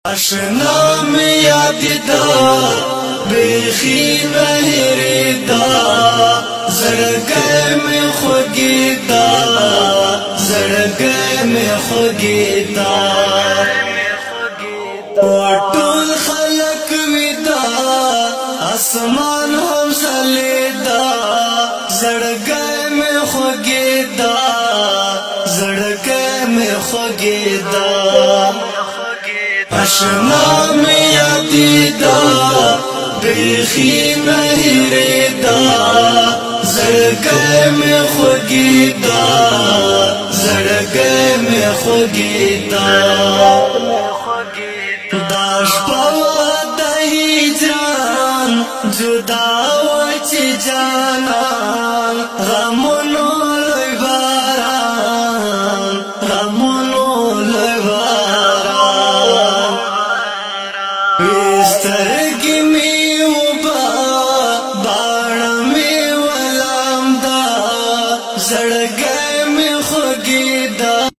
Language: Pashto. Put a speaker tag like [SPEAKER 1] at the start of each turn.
[SPEAKER 1] اشنا میں یاد دا بیخی مہری دا زڑگے میں خوگی دا زڑگے میں خوگی دا ٹول خلق ودا آسمان ہم سلی دا زڑگے میں خوگی دا زڑگے میں خوگی دا اشنا میں یادی دا بیخی مہری دا زڑگے میں خوگی دا زڑگے میں خوگی دا داش پوا دہی جان جدا وچی جانا غمونو لوی باران غمونو لوی باران سترگی می وبا باڑا می ولام دا زڑگے میں خوگی دا